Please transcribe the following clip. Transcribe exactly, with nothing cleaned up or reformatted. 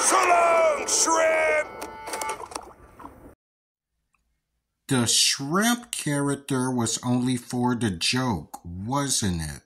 So long, shrimp! The shrimp character was only for the joke, wasn't it?